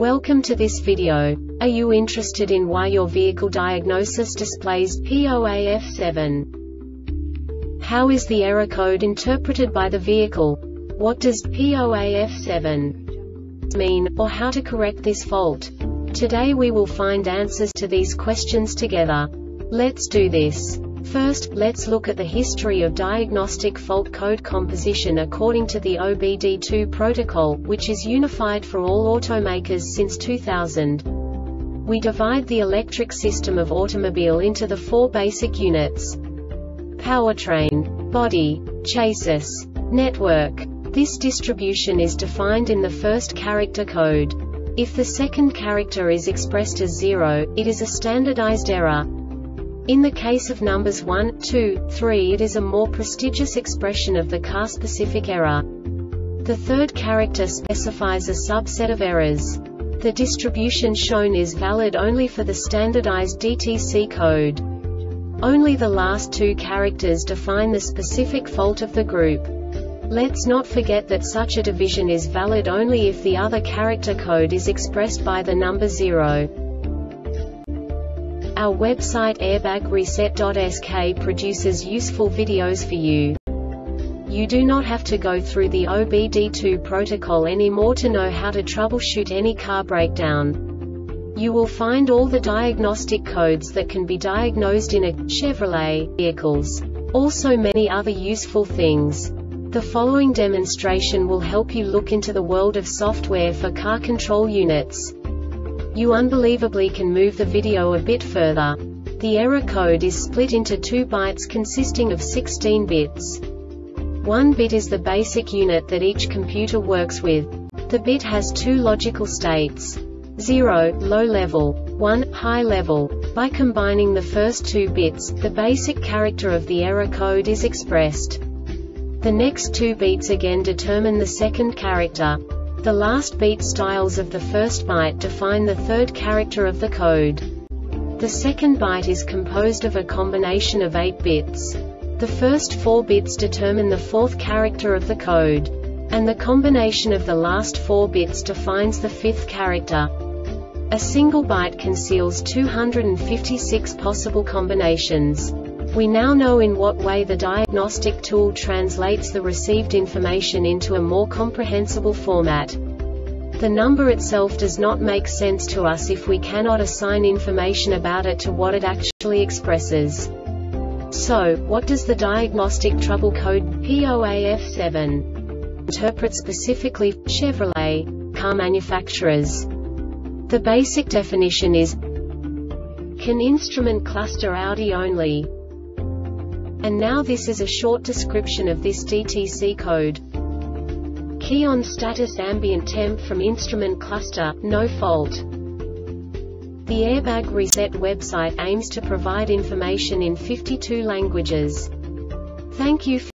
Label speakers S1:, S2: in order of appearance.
S1: Welcome to this video. Are you interested in why your vehicle diagnosis displays P0AF7? How is the error code interpreted by the vehicle? What does P0AF7 mean, or how to correct this fault? Today we will find answers to these questions together. Let's do this. First, let's look at the history of diagnostic fault code composition according to the OBD2 protocol, which is unified for all automakers since 2000. We divide the electric system of automobile into the four basic units: powertrain, body, chassis, network. This distribution is defined in the first character code. If the second character is expressed as 0, it is a standardized error. In the case of numbers 1, 2, 3, it is a more prestigious expression of the car-specific error. The third character specifies a subset of errors. The distribution shown is valid only for the standardized DTC code. Only the last two characters define the specific fault of the group. Let's not forget that such a division is valid only if the other character code is expressed by the number 0. Our website airbagreset.sk produces useful videos for you. You do not have to go through the OBD2 protocol anymore to know how to troubleshoot any car breakdown. You will find all the diagnostic codes that can be diagnosed in a Chevrolet vehicles. Also many other useful things. The following demonstration will help you look into the world of software for car control units. You unbelievably can move the video a bit further. The error code is split into 2 bytes consisting of 16 bits. 1 bit is the basic unit that each computer works with. The bit has 2 logical states: 0, low level, 1, high level. By combining the first 2 bits, the basic character of the error code is expressed. The next 2 beats again determine the second character. The last beat styles of the first byte define the third character of the code. The second byte is composed of a combination of 8 bits. The first 4 bits determine the fourth character of the code. And the combination of the last 4 bits defines the fifth character. A single byte conceals 256 possible combinations. We now know in what way the diagnostic tool translates the received information into a more comprehensible format. The number itself does not make sense to us if we cannot assign information about it to what it actually expresses. So, what does the diagnostic trouble code P0AF7 interpret specifically for Chevrolet car manufacturers? The basic definition is: can instrument cluster Audi only. And now this is a short description of this DTC code. Key on status ambient temp from instrument cluster, no fault. The Airbag Reset website aims to provide information in 52 languages. Thank you for